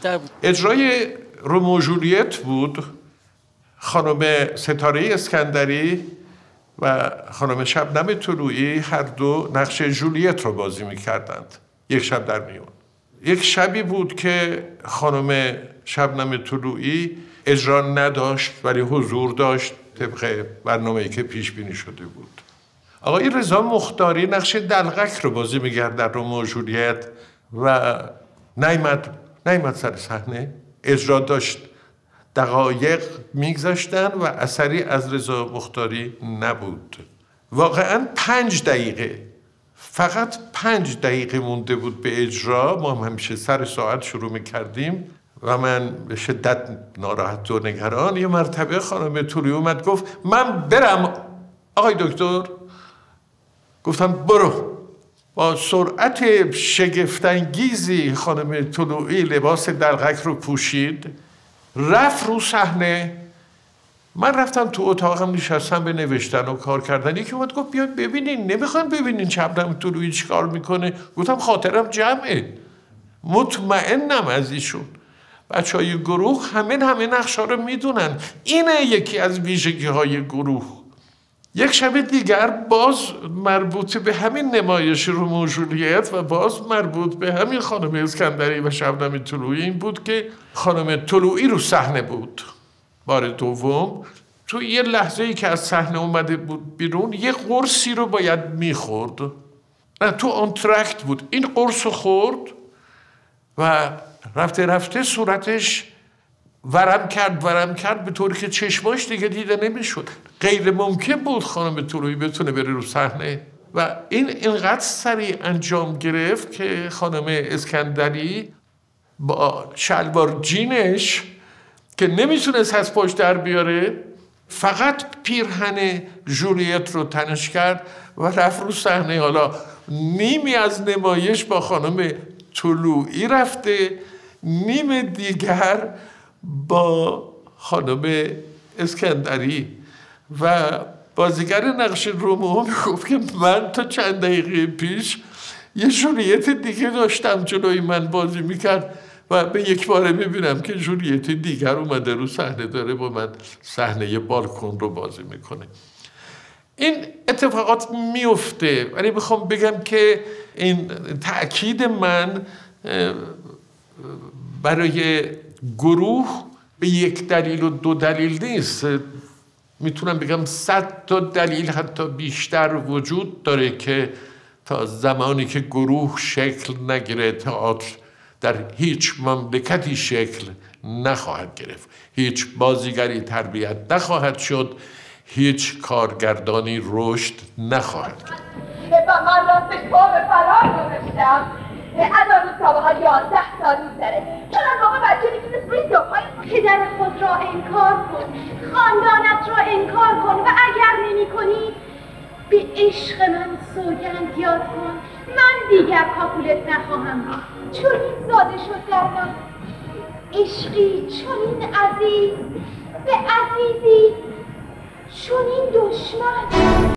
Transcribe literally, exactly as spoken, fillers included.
در اجرای رومئو و جولیت بود. خانم ستاره اسکندری و خانم شبنم طلویی هر دو نقش جولیت رو بازی میکردند. یک شب در میون. یک شبی بود که خانم شبنم طلویی اجرا نداشت ولی حضور داشت طبق برنامه‌ای که پیش بینی شده بود. آقای رضا مختاری نقش دلقک رو بازی می‌کرد در رومئو و جولیت و نیامد نیامد سر صحنه. اجرا داشت دقایق میگذشتن و اثری از رضا مختاری نبود. واقعاً پنج دقیقه فقط پنج دقیقه مونده بود به اجرا. ما هم همیشه سر ساعت شروع میکردیم و من به شدت ناراحت و نگران. یه مرتبه خانم طلویی اومد گفت من برم آقای دکتر. گفتم برو. با سرعت شگفت‌انگیزی خانم طلویی لباس دلقک رو پوشید، رفت رو صحنه. من رفتم تو اتاقم نشستم به نوشتن و کار کردن. یکی اومد گفت بیاید ببینین، نمیخوان ببینین شبنم طلویی چی کار میکنه؟ گفتم خاطرم جمعه، مطمئنم از ایشون. بچه های گروه همه همه نقشا رو میدونن. اینه یکی از ویژگی های گروه. یک شب دیگر باز مربوط به همین نمایش رومئو و جولیت و باز مربوط به همین خانم اسکندری و شبنم طلویی این بود که خانم طلویی رو صحنه بود. بار دوم تو یه لحظه ای که از صحنه اومده بود بیرون یه قرصی رو باید میخورد. نه تو آنترکت بود. این قرص رو خورد و رفته رفته صورتش ورم کرد ورم کرد به طوری که چشماش دیگه دیده نمیشد. غیر ممکن بود خانم طلویی بتونه بره رو صحنه و این اینقدر سریع انجام گرفت که خانم اسکندری با شلوار جینش که نمیتونست از پاش در بیاره فقط پیرهن جولیت رو تنش کرد و رفت رو صحنه. حالا نیمی از نمایش با خانم طلویی رفته، نیم دیگر با خانم اسکندری. و بازیگر نقش رومئو میگفت که من تا چند دقیقه پیش یه جولیت دیگه داشتم جلوی من بازی میکرد و به یک باره میبینم که جولیت دیگر اومده رو صحنه داره با من صحنه بالکن رو بازی میکنه. این اتفاقات میفته ولی میخوام بگم که این تأکید من برای گروه به یک دلیل و دو دلیل نیست. میتونم بگم صد تا دلیل حتی بیشتر وجود داره که تا زمانی که گروه شکل نگیره تئاتر در هیچ مملکتی شکل نخواهد گرفت. هیچ بازیگری تربیت نخواهد شد. هیچ کارگردانی رشد نخواهد کرد. و من راستش پا به فرار گذاشتم. از آن روز تا به حال یازده سال می‌گذره. چون از موقع بچه میتونست روی دکای پدر خود را انکار کن، خاندانت را انکار کن و اگر نمی کنی به عشق من سوگند یاد کن. من دیگر کاکولت نخواهم بود. چون این زاده شد در من عشقی چون این عزیز به عزیزی چون این دشمن.